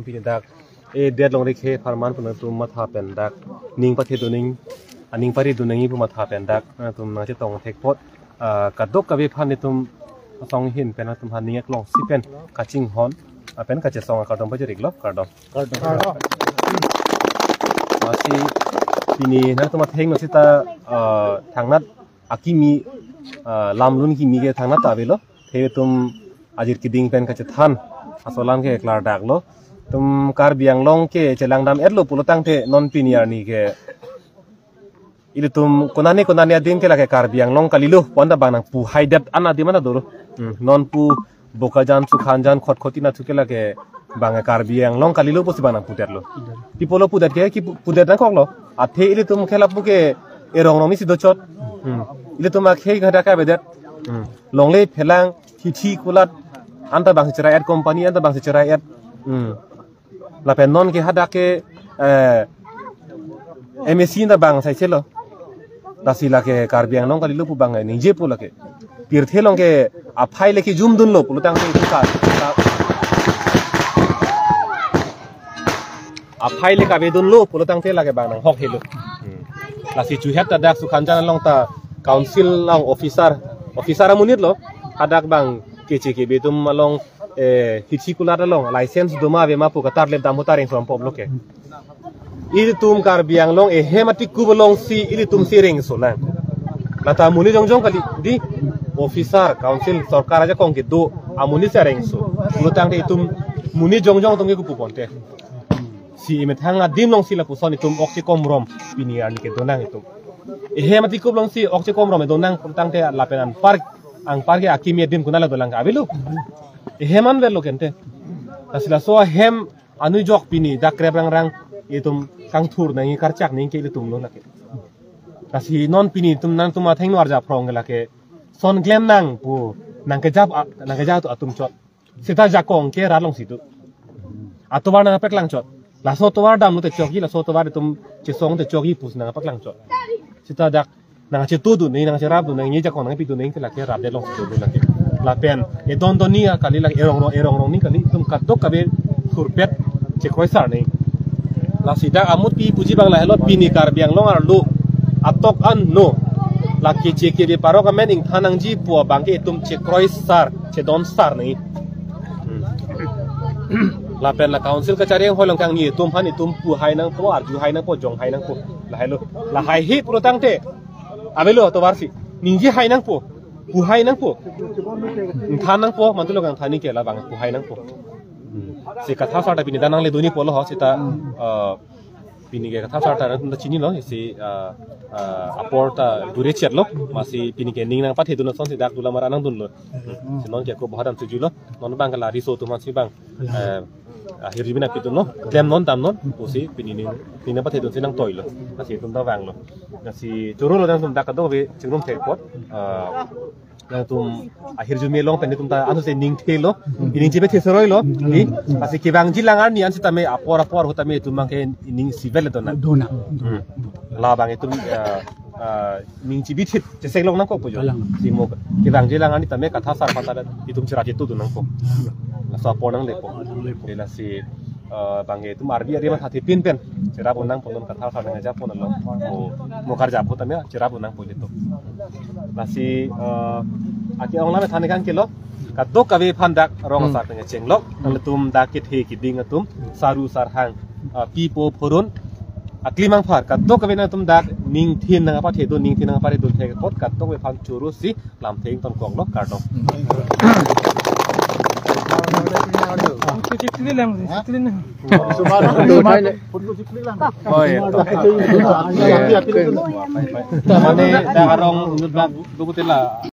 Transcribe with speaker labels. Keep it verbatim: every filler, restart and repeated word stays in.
Speaker 1: pini dak e dead long rekhe farman pun tum ma tha pen dak ning pathe do ning aning pari do ning pu ma tha pen dak tum na che tong thek pot ka dok ka be phan ni tum song hin pen tum han ning ek long si pen ka ching hon pen ka che song ka dom ba jerik lo ka dom ka dom masih pini na tum theng no sita thang nat akimi lam lun ki mi ge thang nat ta be lo the tum ajir ki ding pen ka che than asolan ke klar dak lo tum kar biang long ke chelang dam etlo pulotang the non piniar ni ke ile tum konane konane adin ke la ke kar biang long kalilo ponda banang pu haidat ana di mana dolo non pu bokajan su khanjan khot khotina thuke la ke bang kar biang long kalilo posi banang pu terlo tipolo pu dat ke ki pu dat na koklo athe ile tum khela pu ke erong rong ni sido chot ile tum ak hei gada ka bedat longle phelang thi kulat anta bang cerai ad company anta bang cerai ad hmm la pen non ke hada ke eh M S C na bang sai chelo la sila ke kar biang long kali lu pu bang ni je pu la ke pir the long ke a phai le ki zum dun lo pu tang ke ka a phai le ka be dun lo pu tang the la ke bang nang hok helu la si chu het ta dak su khanjan long ta council long officer officer amunit lo hadak bang kece ke betum malong eh hitikular long license doma be ma pu katar le dam hotaring from pop loke ili tum kar biang long e hematik ku bolong si ili tum siring solang lata muni jong jong kali di officer council sarkar aja kong ke do amuni sereng so lutang de tum muni jong jong tong ke ku ponte si imethanga dim long sila pu soni tum okti komrom pini ani ke donang itu e hematik ku bolong si okti komrom e donang tang te lapenan park ang parke akimi dim kunala dolang abilu heman velo kente asila so hem anu jok pini dak rang rang itum kang thur nai karchak nei ke itum lo lake kasi non pini tum nan tuma theng war ja prong la ke son glem nang pu nang ke jap nang ke ja tu atum chot sita ja kong ke ra long situ atubar na pek lang chot la so to war dam no te choki la so to war tum che song te choki pus na pek lang chot sita dak nang che tu du nei nang che rab du nei ni ja kong nang pi du nei ke la ke rab de long situ du la ke la pen e don don nia kali la erong rong erong rong ni kali tum kat dok ka be surpet che khoi sar nei la sida amut pi puji bang la helot pi ni kar biang long ar lu atok an no la ke che ke be paro ka men ing thanang ji pu bang ke tum che kroi sar che don sar nei la pen la council ka chariang holong kang ni tum han tum pu hai nang po ar ju hai nang po jong hai nang po la hello la hai hi pro tang te abelo to warsi ningji hai nang po pu hai nang po than nang po man tu lo kang thani ke la bang pu hai nang po se katha sa ta bini danang le doni polo ho sita bini ke katha sa ta na chini lo se aporta dure chet lo masi bini ke ning nang pathe dun son se dak dula mara nang dun lo se non ke ko bhadan su ju lo non bang la ri so tu ma si bang akhir bina pitun lo klem non tam non posi bini ni ning pathe dun se nang toy lo asi tum da wang lo nasi turu lo dang tum dak do be chingrom the pot yang tum akhir jumi long pen tum ta anu se ning the lo ning jibe the soroi lo ni asi ki bang jilangan ni an sita me apor apor hota me tum ke ning sivel dona dona la bang itu ning jibi thit je sek long nang ko pujo si mo ki bang jilangan ni ta me katha sar pata itum chira jitu du nang ko la sa por nang le ko la si bang itu marbi ari ma thati pin pen chira bonang ponon katha sar nang ja ponon lo mo kar ja phota me chira bonang poli to nasi aki ong lama thane kan kilo kadok kabe phandak rong sar tenge chenglok nang tum dak ke the ki ding atum saru sar hang pipo phorun aklimang phar kadok kabe na tum dak ning thin nang apa the do ning thin nang apa do the pot kadok be phan churu si lam theng ton kong lo kar do
Speaker 2: Cikli lang, cikli na.
Speaker 1: Oh iya. Mane da arong nudbak dubutila